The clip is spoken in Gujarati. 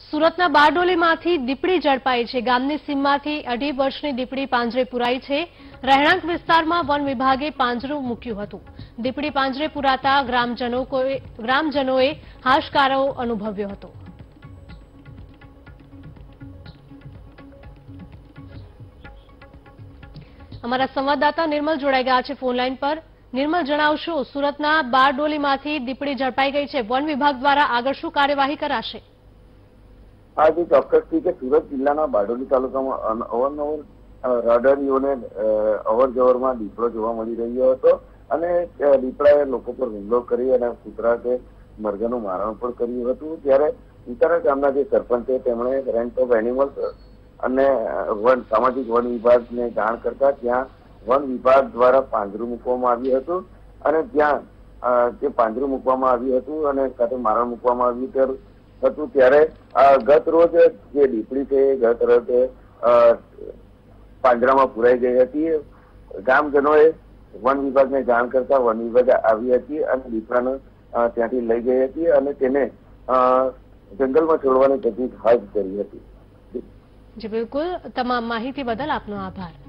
સુરતના બારડોલીમાંથી દીપડી ઝડપાઈ છે। ગામની સીમમાંથી 2.5 વર્ષની દીપડી પાંજરે પુરાઈ છે। રહેણાંક વિસ્તારમાં વન વિભાગે પાંજરું મૂક્યું હતું। દીપડી પાંજરે પુરાતા ગ્રામજનોએ હાશકારો અનુભવ્યો હતો। અમારા સંવાદદાતા નિર્મલ જોડાઈ ગયા છે ફોન લાઈન પર। નિર્મલ, જણાવશો, સુરતના બારડોલીમાંથી દીપડી ઝડપાઈ ગઈ છે, વન વિભાગ દ્વારા આગળ શું કાર્યવાહી કરાશે? आज ચોક્કસથી કે સુરત જિલ્લાના બારડોલી તાલુકામાં અવારનવાર રાહદારીઓને અવર જવરમાં દીપડો જોવા મળી રહ્યો હતો અને દીપડાએ લોકો પર હુમલો કરી અને કૂતરા કે મરઘાનું મારણ પણ કર્યું હતું। ત્યારે ઉતારા ગામના જે સરપંચ છે તેમણે રેન્ટ ઓફ એનિમલ્સ અને સામાજિક વન વિભાગને જાણ કરતા ત્યાં વન વિભાગ દ્વારા પાંજરું મૂકવામાં આવ્યું હતું અને ત્યાં જે પાંજરું મૂકવામાં આવ્યું હતું અને સાથે મારણ મૂકવામાં આવ્યું હતું ત્યારે ગત રોજ જે દીપડી છે ગત રોજ પાંજરામાં પુરાઈ ગઈ હતી। ગામજનોએ વન વિભાગને જાણ કરતા વન વિભાગ આવી હતી અને દીપડાને ત્યાંથી લઈ ગઈ હતી અને તેને જંગલમાં છોડવાની તજવીજ હાથ ધરી હતી। જી બિલકુલ, તમામ માહિતી બદલ આપનો આભાર।